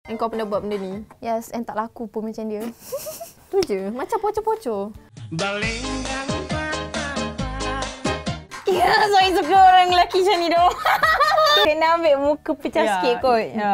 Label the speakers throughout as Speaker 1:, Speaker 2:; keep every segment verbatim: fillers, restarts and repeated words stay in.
Speaker 1: And kau pernah buat benda ni?
Speaker 2: Yes, and tak laku pun macam dia.
Speaker 1: Tu je. Macam pocor-pocor.
Speaker 3: Ya, saya suka orang lelaki macam ni doh. Kena ambil muka pecah yeah. sikit kot. Ya.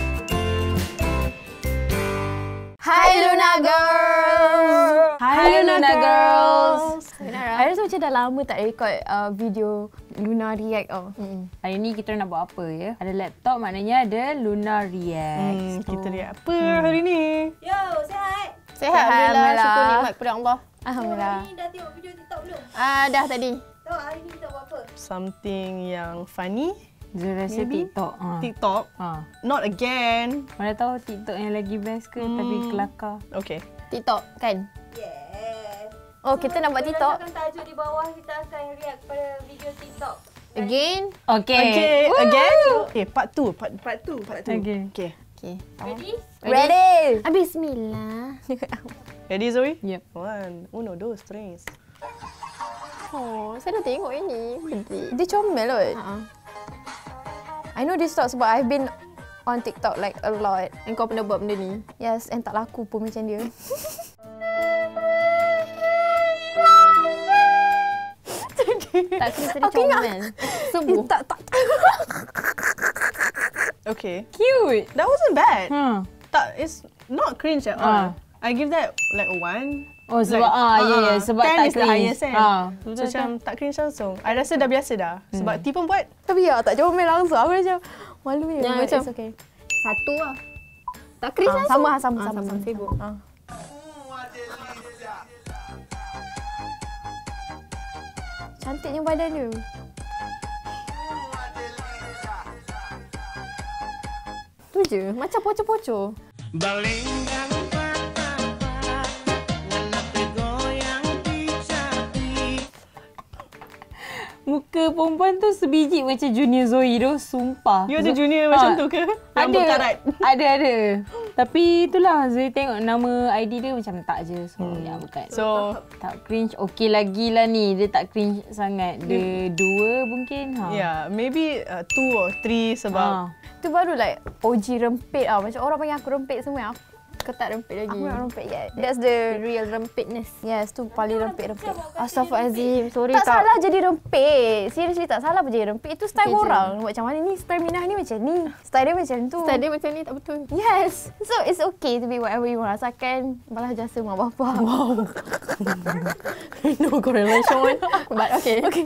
Speaker 2: Hai Luna Girls!
Speaker 3: Hai Luna Girls!
Speaker 2: I rasa macam dah lama tak record uh, video Luna React tau.
Speaker 3: Hmm. Hari ni kita nak buat apa ya? Ada laptop maknanya ada Luna React.
Speaker 4: Hmm, kita react apa hmm. hari ni?
Speaker 5: Yo, sihat?
Speaker 1: Sehat, Alhamdulillah. Syukur nikmat kepada Allah.
Speaker 2: Alhamdulillah.
Speaker 5: Hari ni dah tengok video TikTok belum?
Speaker 1: Ah, dah tadi.
Speaker 5: Tahu hari ni kita buat apa?
Speaker 4: Something yang funny.
Speaker 3: Dia rasa
Speaker 4: Maybe.
Speaker 3: TikTok. Ha.
Speaker 4: TikTok?
Speaker 3: Ha.
Speaker 4: Not again.
Speaker 3: Mana tahu TikTok yang lagi best ke hmm. tapi kelakar.
Speaker 4: Okay.
Speaker 1: TikTok kan?
Speaker 5: Yes.
Speaker 1: Oh, kita nak buat TikTok.
Speaker 5: Berdasarkan tajuk di bawah, kita akan react pada video TikTok.
Speaker 1: Again?
Speaker 3: Okay.
Speaker 4: Okay, again. Okay, part two. Part, part two. Part two.
Speaker 3: Okay.
Speaker 4: Okay.
Speaker 1: Okay.
Speaker 5: Ready?
Speaker 2: Ready!
Speaker 1: Ah, Bismillah.
Speaker 4: Ready, Zoe?
Speaker 3: Yep.
Speaker 4: One, uno, dos, tres.
Speaker 1: Oh, saya dah tengok ini. Pedih.
Speaker 2: Dia comel kot.
Speaker 1: Uh-huh.
Speaker 2: I know this TikTok sebab I've been on TikTok like a lot.
Speaker 1: And kau pernah buat benda ni?
Speaker 2: Yes, and tak laku pun macam dia.
Speaker 1: Tak kena tadi comel. Sembuh.
Speaker 2: Tak, tak.
Speaker 4: Okay.
Speaker 3: Cute.
Speaker 4: That wasn't bad.
Speaker 3: Hmm.
Speaker 4: Tak, it's not cringe at all. I give that like a one.
Speaker 3: Oh sebab
Speaker 4: like,
Speaker 3: ah ya ya sebab
Speaker 4: ten
Speaker 3: tak
Speaker 4: is the
Speaker 3: cringe.
Speaker 4: highest kan.
Speaker 3: Ah.
Speaker 4: So, macam tak cringe langsung. I rasa dah biasa dah. Sebab
Speaker 3: Hmm.
Speaker 4: T pun buat.
Speaker 2: Tapi ya, tak comel langsung. Aku macam malu je.
Speaker 1: Ya,
Speaker 2: But
Speaker 1: macam-
Speaker 2: it's okay.
Speaker 1: Satu lah. Tak kris
Speaker 2: Ah,
Speaker 1: langsung.
Speaker 2: sama, sama,
Speaker 1: Ah,
Speaker 2: sama.
Speaker 1: sama. Sibuk.
Speaker 2: Ah. Cantiknya badan dia.
Speaker 1: Tu je. Macam pocor-pocor.
Speaker 3: Muka perempuan tu sebiji macam Junior Zoe tu, sumpah.
Speaker 4: You ada
Speaker 3: Zo-
Speaker 4: junior
Speaker 3: Ah,
Speaker 4: macam tu ke? Rambut
Speaker 3: Ada,
Speaker 4: karat.
Speaker 3: ada, ada. Tapi itulah, Zoe tengok nama I D dia macam tak je. So, hmm. ya bukan.
Speaker 4: So,
Speaker 3: tak cringe, okey lagi lah ni. Dia tak cringe sangat. Dia dua mungkin. Ha.
Speaker 4: yeah, maybe uh, two or three sebab
Speaker 3: Ha.
Speaker 2: Tu baru like O G rempit tau. Macam orang panggil aku rempit semua. Aku,
Speaker 1: Kau tak rempit lagi.
Speaker 2: aku nak rempit yet.
Speaker 1: The
Speaker 2: That's the...
Speaker 1: real rempitness.
Speaker 2: Yes, tu paling rempit-rempit.
Speaker 1: Astaghfirullahaladzim. Sorry
Speaker 2: Tak
Speaker 1: tak.
Speaker 2: salah jadi rempit. Seriously tak salah pun jadi rempit. Itu style
Speaker 1: Okay,
Speaker 2: orang. Macam mana ni? Style Minah ni macam ni. Style dia macam tu.
Speaker 1: Style dia macam ni tak betul.
Speaker 2: Yes. So it's okay to be whatever you want. Asalkan balas jasa mak bapak. Wow.
Speaker 1: No correlation. But okay.
Speaker 2: Okay.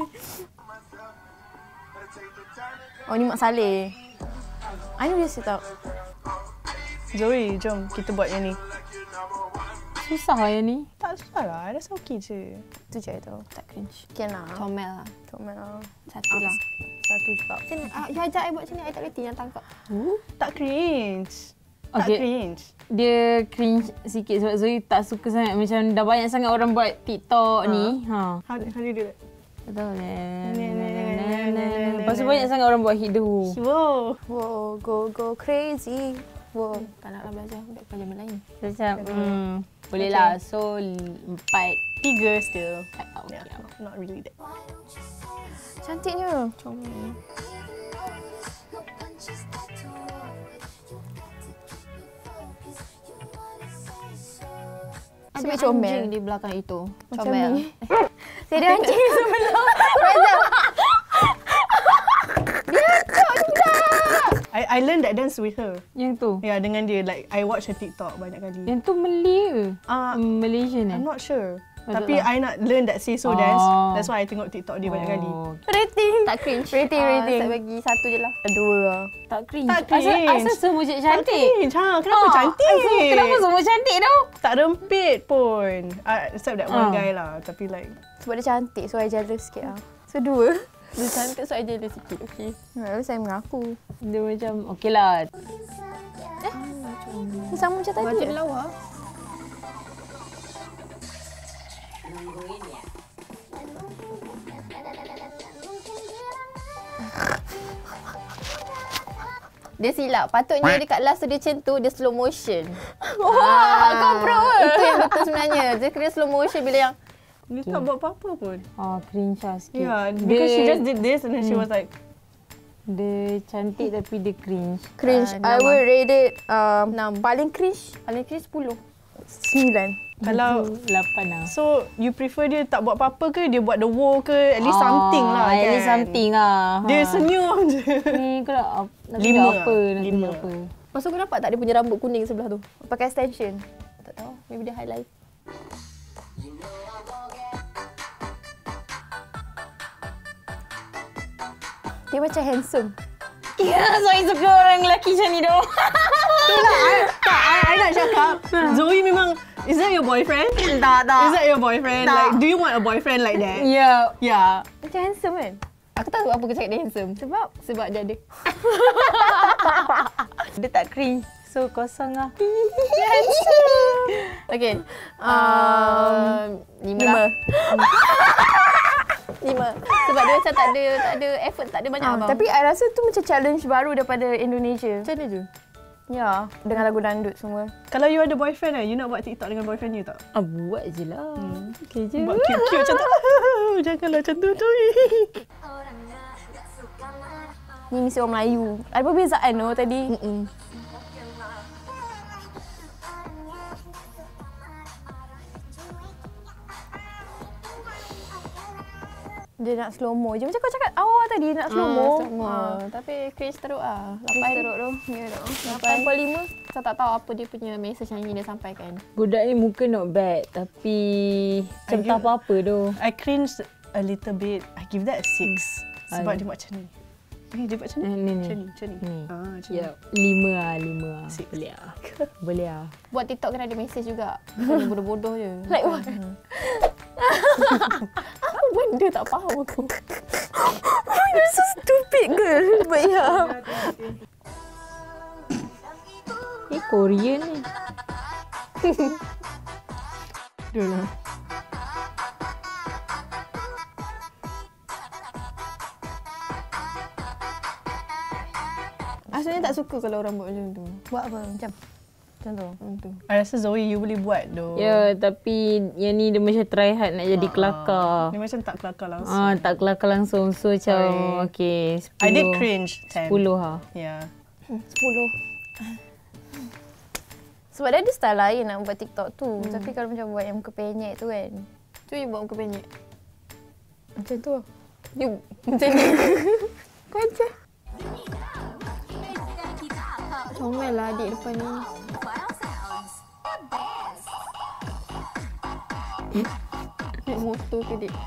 Speaker 2: Oh ni Mak Saleh. I know this tau.
Speaker 4: Zoe, jom kita buat yang ni.
Speaker 3: Susah lah yang ni.
Speaker 4: Tak susah lah, I rasa okey je.
Speaker 2: Tu je tu.
Speaker 1: Tak cringe.
Speaker 2: Can lah.
Speaker 1: Comel lah.
Speaker 2: Comel lah.
Speaker 1: Satu lah.
Speaker 2: Satu juga.
Speaker 1: Macam ni. Ah, you ajak I buat macam ni. I tak reti yang tangkap.
Speaker 4: Uh, tak cringe. Tak
Speaker 3: Okay.
Speaker 4: cringe.
Speaker 3: Dia cringe sikit sebab Zoe tak suka sangat. Macam dah banyak sangat orang buat TikTok
Speaker 4: Ha.
Speaker 3: ni. Ha.
Speaker 4: How, how do you do that?
Speaker 3: Betul.
Speaker 4: ne,
Speaker 3: Lepas tu banyak sangat orang buat hit the who.
Speaker 4: Wow.
Speaker 2: Wow, go go crazy. Wow.
Speaker 1: Tak naklah belajar. Ambil pelajaran lain.
Speaker 3: Macam, hmm, boleh lah. So, empat.
Speaker 4: Tiga still.
Speaker 3: Ah, okay.
Speaker 4: Yeah, not, not really that.
Speaker 2: Cantiknya.
Speaker 1: Comel. Ada
Speaker 2: Sebab comel.
Speaker 1: anjing di belakang itu.
Speaker 2: Macam
Speaker 1: Comel.
Speaker 2: ni. Saya ada anjing sebelum.
Speaker 4: I I learned that dance with her.
Speaker 3: Yang tu.
Speaker 4: Yeah, dengan dia. Like, I watch her TikTok banyak kali.
Speaker 3: Yang tu Malay ke?
Speaker 4: Ah,
Speaker 3: Malaysian eh?
Speaker 4: I'm not sure.
Speaker 3: Betul
Speaker 4: Tapi
Speaker 3: lah.
Speaker 4: I nak learn that say so
Speaker 3: Oh.
Speaker 4: dance. That's why I tengok TikTok dia banyak kali.
Speaker 3: Oh.
Speaker 2: Rating.
Speaker 1: Tak cringe.
Speaker 2: Rating,
Speaker 1: Ah,
Speaker 2: rating.
Speaker 1: Saya bagi satu je lah.
Speaker 2: Dua lah.
Speaker 3: Tak cringe.
Speaker 4: Tak
Speaker 3: Asal,
Speaker 4: cringe.
Speaker 3: asal semua je
Speaker 4: Tak
Speaker 3: cantik?
Speaker 4: cringe. Ha, kenapa
Speaker 3: Ah,
Speaker 4: cantik?
Speaker 3: asal- Kenapa semua cantik tau?
Speaker 4: Tak rempit pun. Uh, except that one
Speaker 3: Ah.
Speaker 4: guy lah. Tapi like,
Speaker 2: Sebab dia cantik, so I jealous sikit lah. So dua.
Speaker 1: Dia cantik so I jealous sikit. Okay.
Speaker 2: Lalu saya mengaku.
Speaker 3: Dia macam, okey lah.
Speaker 2: Ni sama macam tadi.
Speaker 1: Baca
Speaker 2: ke?
Speaker 1: dia lawa. Dia silap. Patutnya dekat last tu dia macam tu, dia slow motion.
Speaker 2: Wah, kau pro ke?
Speaker 1: Itu yang betul sebenarnya. Dia kena slow motion bila yang
Speaker 4: dia tak buat apa-apa pun.
Speaker 3: Oh, cringe lah sikit.
Speaker 4: Yeah, because she just did this and then she was like,
Speaker 3: Dia cantik tapi dia cringe.
Speaker 2: Cringe.
Speaker 1: Ah,
Speaker 2: I
Speaker 1: enam
Speaker 2: would rate it um,
Speaker 1: Enam.
Speaker 2: paling cringe
Speaker 1: Paling cringe sepuluh.
Speaker 2: sembilan.
Speaker 4: Kalau
Speaker 3: lapan lah.
Speaker 4: so you prefer dia tak buat apa-apa ke dia buat the war ke at least something lah
Speaker 3: At
Speaker 4: kan?
Speaker 3: least something lah.
Speaker 4: Dia
Speaker 3: Ha.
Speaker 4: senyum je.
Speaker 3: Ni kalau nak
Speaker 4: Lima
Speaker 3: tunjuk apa,
Speaker 4: lah.
Speaker 3: nak
Speaker 4: Lima.
Speaker 3: tunjuk apa.
Speaker 1: Masa kau nampak tak dia punya rambut kuning sebelah tu?
Speaker 2: Pakai extension.
Speaker 1: Tak tahu. Maybe dia highlight.
Speaker 2: Dia macam handsome.
Speaker 3: Ya,
Speaker 5: Zoe suka orang lelaki macam ni doh.
Speaker 4: Itulah I, tak, I, I nak cakap Zoe memang, is that your boyfriend?
Speaker 3: Tak, tak.
Speaker 4: Is that your boyfriend?
Speaker 3: Tak.
Speaker 4: Like, do you want a boyfriend like that?
Speaker 3: Ya.
Speaker 4: Yeah.
Speaker 2: Macam handsome kan?
Speaker 1: Aku tahu apa kau cakap dia handsome. Sebab? Sebab dia ada.
Speaker 3: Dia tak cringe. So, kosong lah.
Speaker 1: Okay. Um, lima.
Speaker 2: Lima.
Speaker 1: Lah. Lima. Sebab dia macam tak ada, tak ada effort, tak ada banyak
Speaker 2: Ah,
Speaker 1: abang.
Speaker 2: tapi I rasa tu macam challenge baru daripada Indonesia.
Speaker 1: macam mana je?
Speaker 2: Ya, dengan lagu dandut semua.
Speaker 4: Kalau you ada boyfriend kan, you nak buat TikTok dengan boyfriend you tak?
Speaker 3: Ah, buat je lah. Hmm. Okay je.
Speaker 4: Buat cute-cute macam tu. Janganlah macam tu tu.
Speaker 2: Ni mesti orang Melayu. Ada perbezaan tu tadi.
Speaker 1: Mm-mm.
Speaker 2: Dia nak slow mo je. Macam kau cakap awal tadi nak slow mo.
Speaker 1: Ah, semua. Tapi cringe teruk lah.
Speaker 2: Lapan
Speaker 1: Lapan.
Speaker 2: teruk tu. Ya tu.
Speaker 1: Lapan.
Speaker 2: Lapan puluh lima.
Speaker 1: Saya tak tahu apa dia punya message yang ingin dia sampaikan.
Speaker 3: Budak ni muka not bad. Tapi macam
Speaker 4: I
Speaker 3: tak
Speaker 4: give-
Speaker 3: apa-apa tu.
Speaker 4: I cringe a little bit. I give that a six. Sebab
Speaker 3: I-
Speaker 4: dia buat macam ni. Eh, dia buat macam ni?
Speaker 3: Eh, ni, ni.
Speaker 4: Macam ni, macam ni.
Speaker 3: Ni.
Speaker 4: Ah, macam
Speaker 3: Ya,
Speaker 4: ni.
Speaker 3: lima lah, lima lah.
Speaker 4: Six.
Speaker 3: Boleh lah. Boleh lah.
Speaker 1: Buat TikTok kena ada message juga. Bukan bodoh-bodoh je.
Speaker 2: Like what?
Speaker 1: Apa benda tak faham aku.
Speaker 2: You're so stupid girl. But yeah.
Speaker 3: Eh, Korean ni.
Speaker 4: Dulu.
Speaker 1: Asalnya tak suka kalau orang buat macam tu.
Speaker 2: Buat apa? Macam macam tu.
Speaker 1: Macam tu.
Speaker 4: I rasa Zoe you boleh buat tu.
Speaker 3: Ya, tapi yang ni dia macam try hard nak jadi kelakar.
Speaker 4: Dia macam tak kelakar langsung.
Speaker 3: Ah, tak kelakar langsung. So macam,
Speaker 4: Sorry.
Speaker 3: okay,
Speaker 4: I did
Speaker 3: sepuluh.
Speaker 4: cringe. ten.
Speaker 3: sepuluh lah.
Speaker 4: Yeah.
Speaker 2: Sepuluh. Sebab dia ada style lain nak buat TikTok tu.
Speaker 1: Hmm.
Speaker 2: Tapi kalau macam buat yang muka penyek tu kan.
Speaker 1: Cuba you buat muka penyek.
Speaker 2: Macam tu.
Speaker 1: You macam ni. Kau macam. Comel lah adik depan ni. Naik motor ke dik?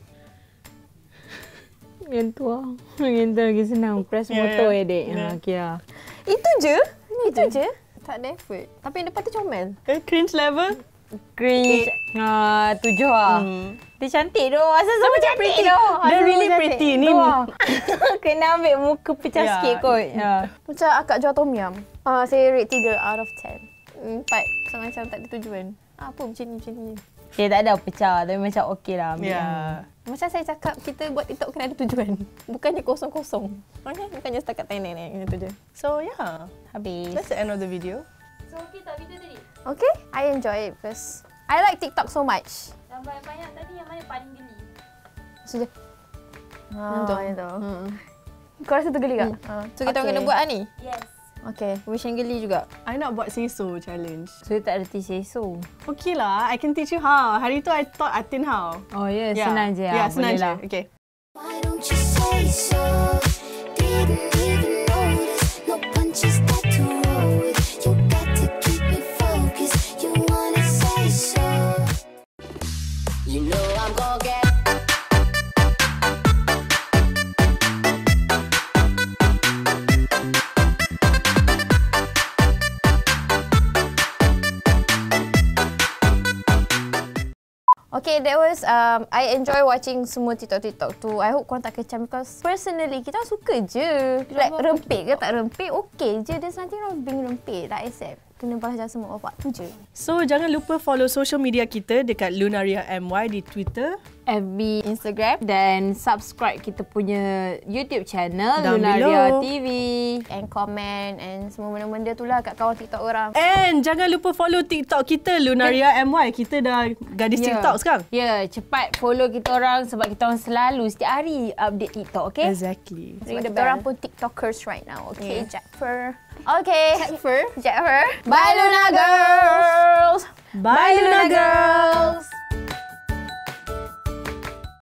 Speaker 3: Yang tu lah. Yang tu lagi senang. Press
Speaker 4: Ya,
Speaker 3: motor
Speaker 4: ya.
Speaker 3: ya, dek.
Speaker 4: Ya.
Speaker 3: Ha, okay lah.
Speaker 2: Itu je? Itu je?
Speaker 1: Tak ada effort. Tapi yang depan tu comel.
Speaker 4: Eh, cringe level?
Speaker 3: Cringe. Ha, tujuh lah.
Speaker 4: Hmm.
Speaker 3: Dia cantik tu. Asal sama cantik
Speaker 4: pretty.
Speaker 3: tu.
Speaker 4: Dia really pretty ni.
Speaker 3: Kena ambil muka pecah
Speaker 4: Ya.
Speaker 3: sikit kot. Ya.
Speaker 2: Macam akak jual tom yum. Uh, saya rate tiga out of ten.
Speaker 1: Empat. So macam tak ada tujuan. Apa macam ni, macam ni.
Speaker 3: Dia tak ada pecah. Tapi macam okey lah. ambil
Speaker 4: Yeah.
Speaker 3: yang-
Speaker 1: Macam saya cakap, kita buat TikTok kena ada tujuan. Bukannya kosong-kosong. Bukannya, bukannya setakat tenek-tenek macam tu je.
Speaker 4: So yeah,
Speaker 3: Habis.
Speaker 4: that's the end of the video.
Speaker 5: So okey tak video tadi?
Speaker 2: Okay, I enjoy it because I like TikTok so much.
Speaker 5: Gambar yang banyak tadi yang mana paling geli?
Speaker 2: Sudah.
Speaker 1: Yang tu.
Speaker 2: Ah, yang tu.
Speaker 1: Hmm.
Speaker 2: Kau rasa tu geli tak? Ah,
Speaker 1: So kita
Speaker 2: okay.
Speaker 1: kena buat lah ni.
Speaker 5: Yes.
Speaker 2: Okay.
Speaker 1: Wish and geli juga.
Speaker 4: I nak buat seso challenge.
Speaker 3: So, tak reti seso.
Speaker 4: Okay lah, I can teach you how. Hari tu I taught Atin how.
Speaker 3: Oh, ya. Yeah, senang je.
Speaker 4: Yeah,
Speaker 3: lah.
Speaker 4: senang
Speaker 3: Boleh
Speaker 4: je.
Speaker 3: lah.
Speaker 4: Okay.
Speaker 6: Why don't you say so? Didn't even notice. No punches that to roll with. You got to keep me focused. You wanna say so? You know I'm gonna get.
Speaker 2: Okay, that was um, I enjoy watching semua TikTok-TikTok tu. I hope korang tak kecam because personally kita suka je. Like rempit ke tak rempit, okay je. There's nothing wrong with being rempit. Tak accept. kena balas jasa mak bapak. Tu je.
Speaker 4: So jangan lupa follow social media kita dekat Lunaria M Y di Twitter,
Speaker 3: F B, Instagram dan subscribe kita punya YouTube channel
Speaker 4: Down
Speaker 3: Lunaria
Speaker 4: below.
Speaker 3: T V.
Speaker 2: And comment and semua benda-benda tu lah kat kawan TikTok orang.
Speaker 4: and jangan lupa follow TikTok kita Lunaria M Y. Kita dah gadis
Speaker 3: Ya.
Speaker 4: TikTok sekarang.
Speaker 3: Ya, yeah, cepat follow kita orang sebab kita orang selalu setiap hari update TikTok, okay?
Speaker 4: Exactly.
Speaker 2: Sebab
Speaker 3: the
Speaker 2: kita orang
Speaker 3: bell.
Speaker 2: pun TikTokers right now. Okay,
Speaker 3: Yeah.
Speaker 2: Jackfer. Okay.
Speaker 1: Jackfer.
Speaker 2: Jackfer. Bye Luna girls.
Speaker 4: Bye, Luna girls.